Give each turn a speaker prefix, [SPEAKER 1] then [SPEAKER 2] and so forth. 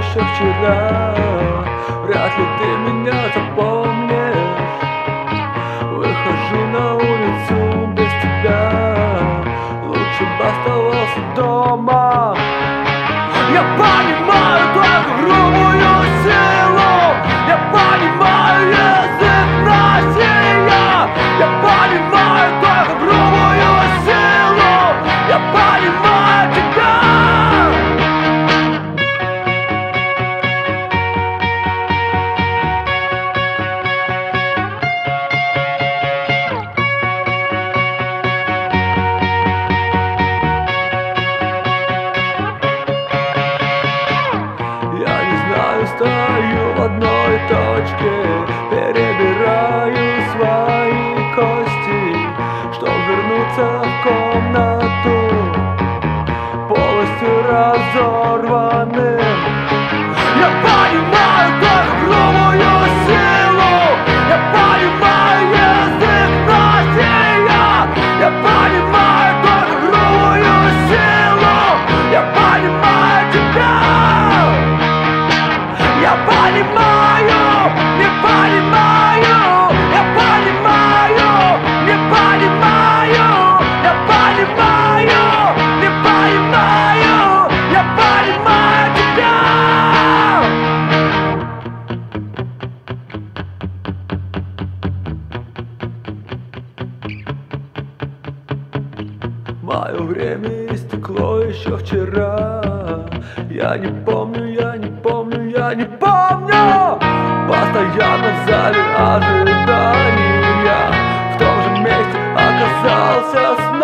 [SPEAKER 1] еще вчера. Вряд ли ты меня запомнишь. Выхожу на улицу без тебя. Лучше бы оставался дома. Я понимаю только грубую силу. Я понимаю язык насилия. Я понимаю только грубую силу. Я понимаю тебя. Стою в одной точке, перебираю свои кости, чтоб вернуться в комнату полностью разорванным. Я понимаю только грубую силу. Я понимаю язык насилия. Я понимаю только грубую силу. Я понимаю тебя. Я понимаю, не понимаю. Я понимаю, не понимаю. Я понимаю, не понимаю. Я понимаю тебя. Мое время истекло еще вчера. Я не помню, я не помню, я не помню. Постоянно в зале ожидания. В том же месте оказался смех.